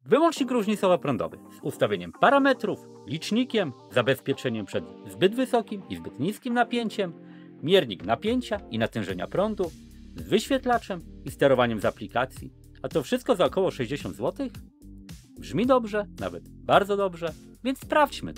Wyłącznik różnicowo-prądowy z ustawieniem parametrów, licznikiem, zabezpieczeniem przed zbyt wysokim i zbyt niskim napięciem, miernik napięcia i natężenia prądu, z wyświetlaczem i sterowaniem z aplikacji. A to wszystko za około 60 zł? Brzmi dobrze, nawet bardzo dobrze, więc sprawdźmy.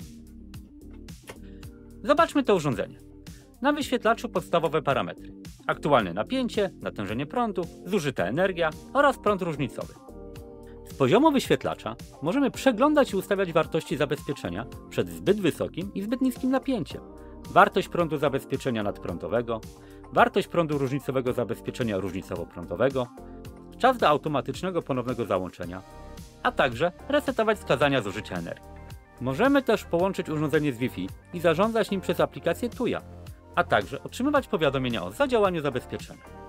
Zobaczmy to urządzenie. Na wyświetlaczu podstawowe parametry. Aktualne napięcie, natężenie prądu, zużyta energia oraz prąd różnicowy. Z poziomu wyświetlacza możemy przeglądać i ustawiać wartości zabezpieczenia przed zbyt wysokim i zbyt niskim napięciem, wartość prądu zabezpieczenia nadprądowego, wartość prądu różnicowego zabezpieczenia różnicowo-prądowego, czas do automatycznego ponownego załączenia, a także resetować wskazania zużycia energii. Możemy też połączyć urządzenie z Wi-Fi i zarządzać nim przez aplikację Tuya, a także otrzymywać powiadomienia o zadziałaniu zabezpieczenia.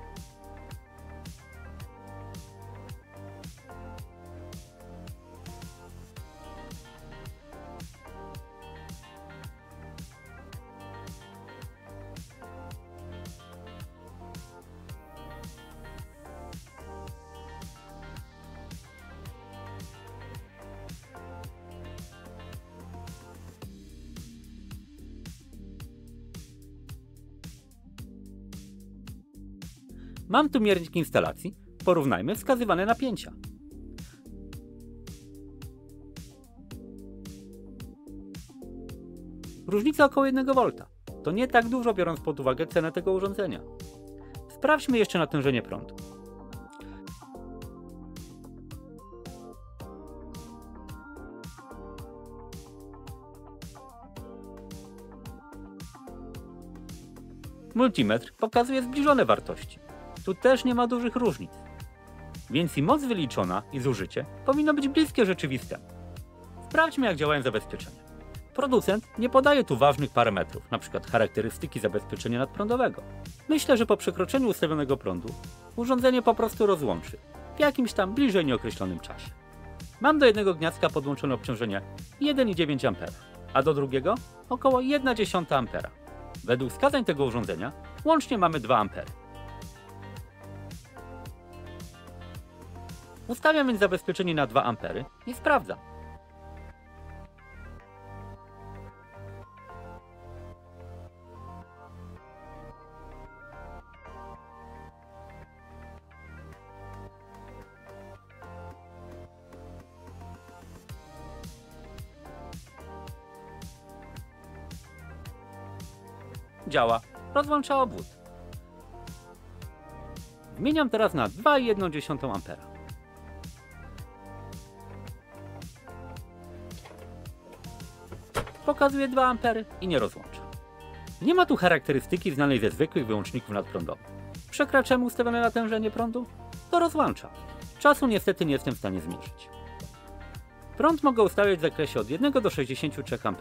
Mam tu miernik instalacji, porównajmy wskazywane napięcia. Różnica około 1 V. To nie tak dużo, biorąc pod uwagę cenę tego urządzenia. Sprawdźmy jeszcze natężenie prądu. Multimetr pokazuje zbliżone wartości. Tu też nie ma dużych różnic. Więc i moc wyliczona i zużycie powinno być bliskie rzeczywistemu. Sprawdźmy, jak działają zabezpieczenia. Producent nie podaje tu ważnych parametrów, np. charakterystyki zabezpieczenia nadprądowego. Myślę, że po przekroczeniu ustawionego prądu urządzenie po prostu rozłączy w jakimś tam bliżej nieokreślonym czasie. Mam do jednego gniazdka podłączone obciążenie 1,9 A, a do drugiego około 0,1 A. Według wskazań tego urządzenia łącznie mamy 2 A. Ustawiam więc zabezpieczenie na 2 A i sprawdzam. Działa, rozłącza obwód. Zmieniam teraz na 2,1 A. Pokazuje 2 A i nie rozłącza. Nie ma tu charakterystyki znanej ze zwykłych wyłączników nadprądowych. Przekraczamy ustawione natężenie prądu? To rozłącza. Czasu niestety nie jestem w stanie zmierzyć. Prąd mogę ustawiać w zakresie od 1 do 63 A.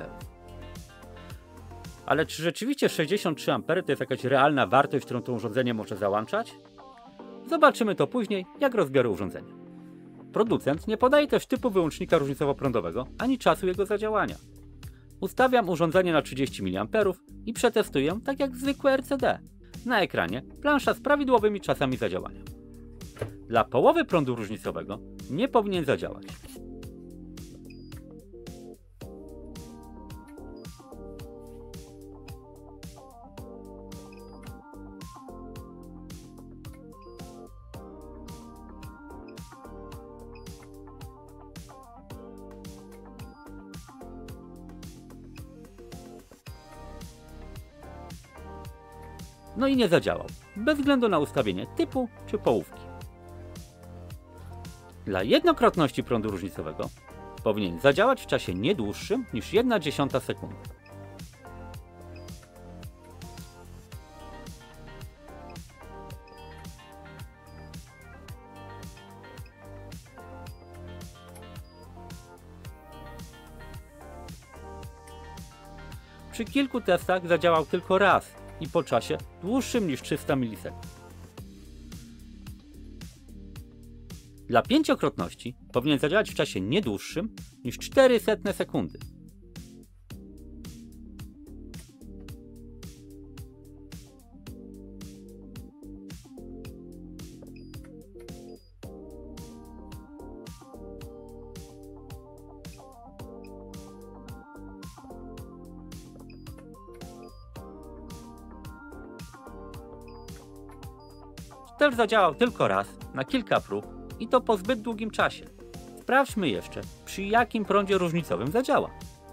Ale czy rzeczywiście 63 A to jest jakaś realna wartość, którą to urządzenie może załączać? Zobaczymy to później, jak rozbiorę urządzenie. Producent nie podaje też typu wyłącznika różnicowo-prądowego, ani czasu jego zadziałania. Ustawiam urządzenie na 30 mA i przetestuję tak jak zwykłe RCD. Na ekranie plansza z prawidłowymi czasami zadziałania. Dla połowy prądu różnicowego nie powinien zadziałać. No i nie zadziałał, bez względu na ustawienie typu czy połówki. Dla jednokrotności prądu różnicowego powinien zadziałać w czasie nie dłuższym niż 1/10 sekundy. Przy kilku testach zadziałał tylko raz i po czasie dłuższym niż 300 milisekund. Dla pięciokrotności powinien zadziałać w czasie nie dłuższym niż 0,04 sekundy. też zadziałał tylko raz, na kilka prób i to po zbyt długim czasie. Sprawdźmy jeszcze, przy jakim prądzie różnicowym zadziała.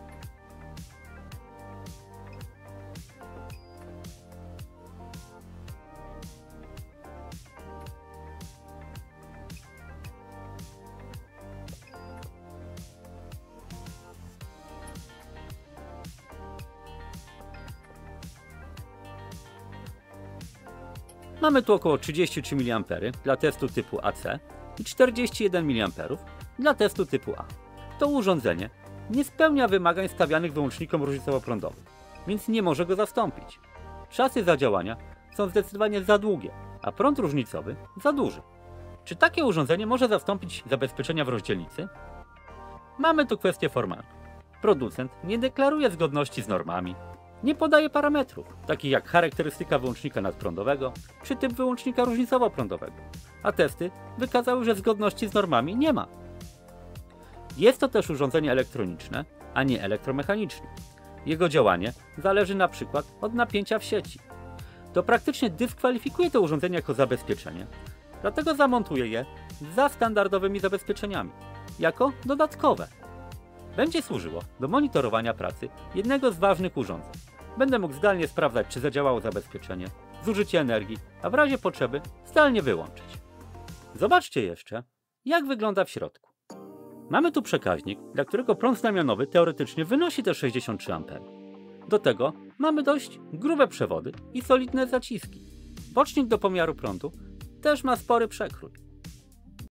Mamy tu około 33 mA dla testu typu AC i 41 mA dla testu typu A. To urządzenie nie spełnia wymagań stawianych wyłącznikom różnicowo-prądowym, więc nie może go zastąpić. Czasy zadziałania są zdecydowanie za długie, a prąd różnicowy za duży. Czy takie urządzenie może zastąpić zabezpieczenia w rozdzielnicy? Mamy tu kwestię formalną. Producent nie deklaruje zgodności z normami, nie podaje parametrów, takich jak charakterystyka wyłącznika nadprądowego czy typ wyłącznika różnicowo-prądowego, a testy wykazały, że zgodności z normami nie ma. Jest to też urządzenie elektroniczne, a nie elektromechaniczne. Jego działanie zależy np. od napięcia w sieci. To praktycznie dyskwalifikuje to urządzenie jako zabezpieczenie, dlatego zamontuję je za standardowymi zabezpieczeniami, jako dodatkowe. Będzie służyło do monitorowania pracy jednego z ważnych urządzeń. Będę mógł zdalnie sprawdzać, czy zadziałało zabezpieczenie, zużycie energii, a w razie potrzeby zdalnie wyłączyć. Zobaczcie jeszcze, jak wygląda w środku. Mamy tu przekaźnik, dla którego prąd znamionowy teoretycznie wynosi te 63 A. Do tego mamy dość grube przewody i solidne zaciski. Bocznik do pomiaru prądu też ma spory przekrój.